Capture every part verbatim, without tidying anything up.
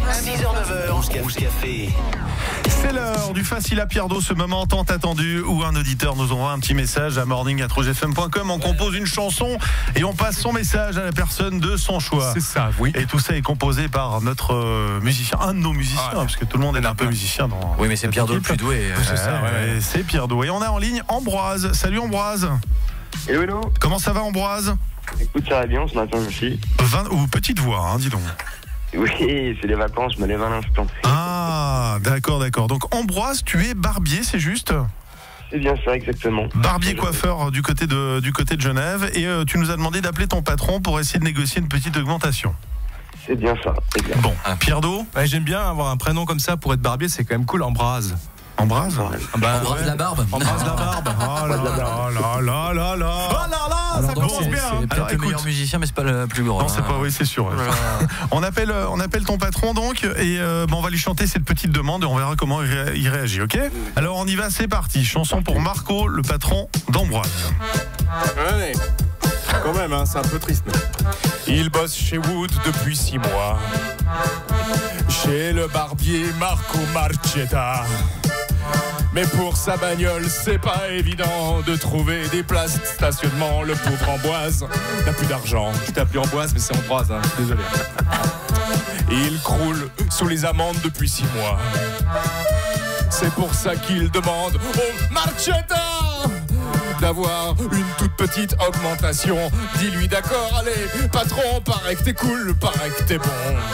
six heures neuf heures, Rouge Café. C'est l'heure du Facile à Pierre-Do, ce moment tant attendu où un auditeur nous envoie un petit message à morning arobase rouge f m point com. On compose une chanson et on passe son message à la personne de son choix. C'est ça, oui. Et tout ça est composé par notre euh, musicien, un de nos musiciens, Ah, parce que tout le monde est un peu musicien dans. Oui, mais c'est Pierre-Do le plus doué. C'est ça, ouais, ouais. C'est Pierre-Do. Et on a en ligne Ambroise. Salut Ambroise. Hello, hello. Comment ça va Ambroise? Écoute, ça va bien ce matin aussi. vingt ou petite voix, hein, dis donc. Oui, c'est les vacances, je me lève à l'instant. Ah, d'accord, d'accord. Donc Ambroise, tu es barbier, c'est juste? C'est bien ça, exactement. Barbier coiffeur du côté de, du côté de Genève. Et euh, tu nous as demandé d'appeler ton patron pour essayer de négocier une petite augmentation. C'est bien ça, c'est bien. Bon, Pierre-Do. Ouais, j'aime bien avoir un prénom comme ça pour être barbier, c'est quand même cool. Ambroise. Ambroise. Ah bah, Embrasse ouais. la barbe. Embrasse la barbe. Oh là là là là là là. Oh là là, Alors ça donc, commence c'est- bien. C'est Alors, peut-être le écoute. meilleur musicien, mais c'est pas le plus gros. Non, c'est pas, oui, c'est sûr. ouais. On appelle, euh, on appelle ton patron donc, et euh, bon, on va lui chanter cette petite demande et on verra comment il, ré- il réagit, ok? Alors on y va, c'est parti. Chanson pour Marco, le patron d'Ambroise. Ouais, quand même, hein, c'est un peu triste. Il bosse chez Wood depuis six mois. Chez le barbier Marco Marchetta. Mais pour sa bagnole, c'est pas évident de trouver des places de stationnement. Le pauvre Ambroise n'a plus d'argent. Je t'appelle Ambroise, mais c'est Ambroise, hein, désolé. Il croule sous les amendes depuis six mois. C'est pour ça qu'il demande au Marchetta d'avoir une toute petite augmentation. Dis-lui d'accord, allez, patron, paraît que t'es cool, paraît que t'es bon.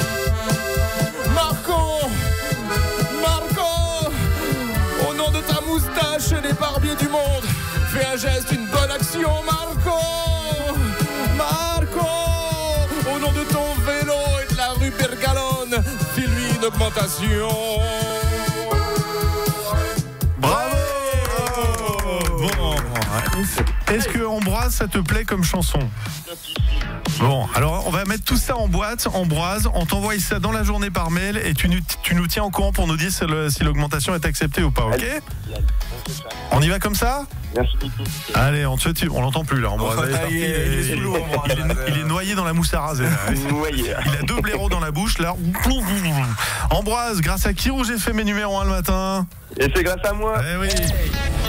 Marco, Marco, au nom de ta moustache et des barbiers du monde, fais un geste, une bonne action, Marco. Marco, au nom de ton vélo et de la rue Bergalone, file-lui une augmentation. Bravo. Bon, est-ce que Ambroise, ça te plaît comme chanson? Bon, alors on va mettre tout ça en boîte, Ambroise, on t'envoie ça dans la journée par mail et tu nous, tu nous tiens au courant pour nous dire si, le, si l'augmentation est acceptée ou pas, ok? On y va comme ça? Merci beaucoup. Allez, on te tue, on l'entend plus là, Ambroise. Oh, Allez, c'est parti, il est- il est sous l'eau, Ambroise. il est- il est noyé dans la mousse à raser. là. Oui. Il a deux blaireaux dans la bouche là. Ambroise, grâce à qui Rouge F M est numéro un le matin? Et c'est grâce à moi. Eh oui.